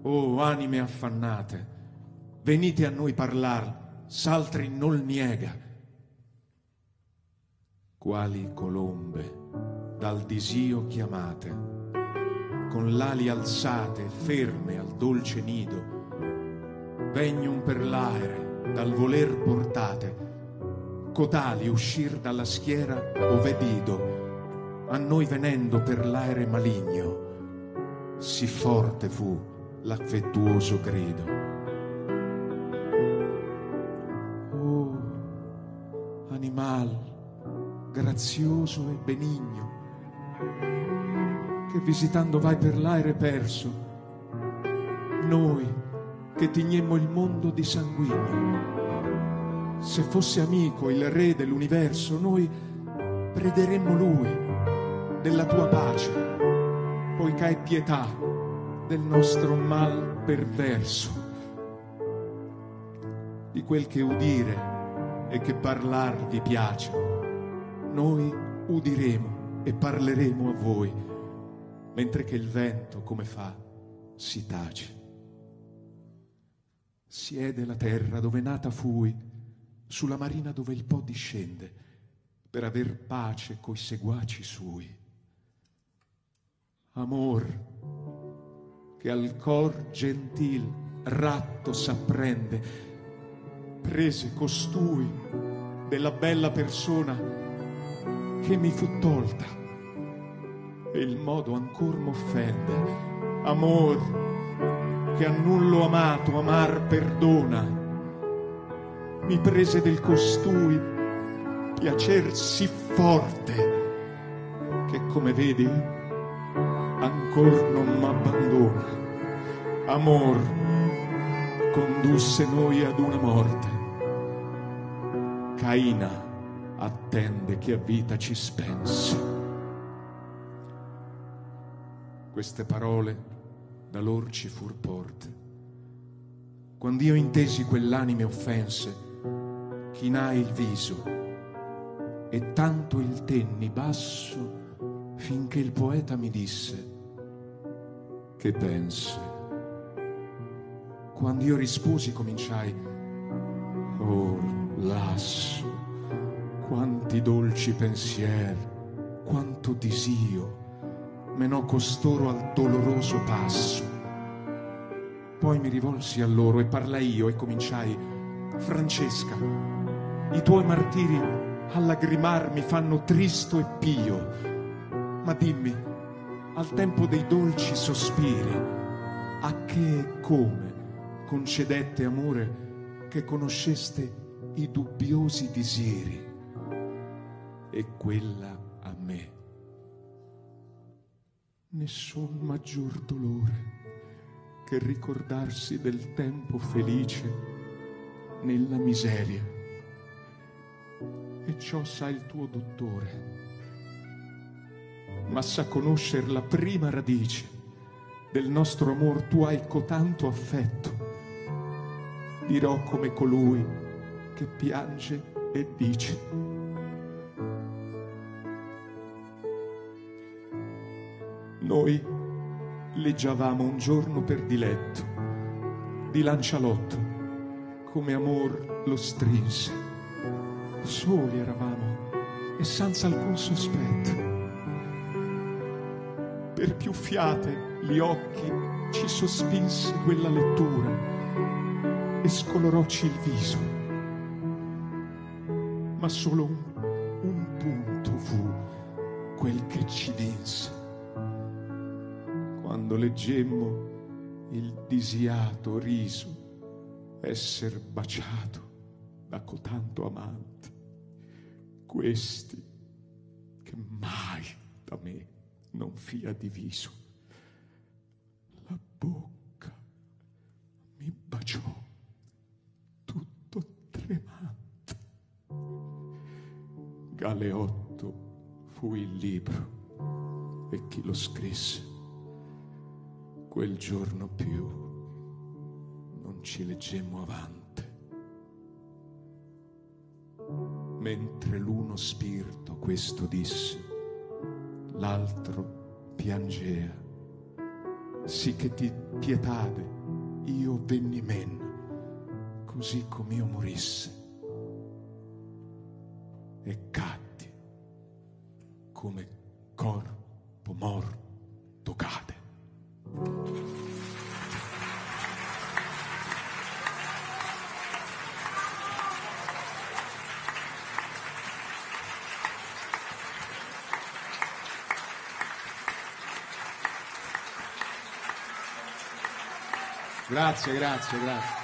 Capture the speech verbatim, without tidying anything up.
Oh, anime affannate, venite a noi parlar, s'altri nol niega. Quali colombe dal disio chiamate, con l'ali alzate, ferme al dolce nido, vegnum per l'aere dal voler portate, cotali uscir dalla schiera ove dido, a noi venendo per l'aere maligno, sì forte fu l'affettuoso grido. Oh, animal grazioso e benigno, che visitando vai per l'aere perso, noi che tignemmo il mondo di sanguigno, se fosse amico il re dell'universo, noi prederemmo lui della tua pace, poiché hai pietà del nostro mal perverso, di quel che udire e che parlar vi piace. Noi udiremo e parleremo a voi, mentre che il vento, come fa, si tace. Siede la terra dove nata fui, sulla marina dove il Po discende, per aver pace coi seguaci sui. Amor, che al cor gentil ratto s'apprende, prese costui della bella persona che mi fu tolta, e il modo ancor m'offende. Amor, che a nullo amato amar perdona, mi prese del costui piacer sì forte, che come vedi ancor non m'abbandona. Amor condusse noi ad una morte, Caina attende che a vita ci spense. Queste parole da lor ci fur porte, quand'io intesi quell'anime offense, chinai il viso e tanto il tenni basso, finché il poeta mi disse: che pensi? Quand'io risposi cominciai: oh, lasso, quanti dolci pensier, quanto disio menò costoro al doloroso passo. Poi mi rivolsi a loro e parlai io e cominciai: Francesca, i tuoi martiri a lagrimar mi fanno tristo e pio, ma dimmi, al tempo dei dolci sospiri, a che e come concedette amore che conosceste i dubbiosi disiri? E quella a me nessun maggior dolore che ricordarsi del tempo felice nella miseria. E ciò sa il tuo dottore, ma sa conoscer la prima radice del nostro amor. Tu hai cotanto affetto, dirò come colui che piange e dice: noi leggiavamo un giorno per diletto di lancialotto, come amor lo strinse. Soli eravamo e senza alcun sospetto. Per più fiate gli occhi ci sospinse quella lettura e scolorocci il viso, ma solo un, un punto fu quel che ci vinse. Quando leggemmo il disiato riso esser baciato da cotanto amante, questi che mai da me non fia diviso, la bocca mi baciò tutto tremante. Galeotto fu il libro e chi lo scrisse. Quel giorno più non ci leggemmo avante, mentre l'uno spirito questo disse, l'altro piangea, sì che di pietade io venni men, così come io morisse, e catti come corpo morto cade. Grazie, grazie, grazie.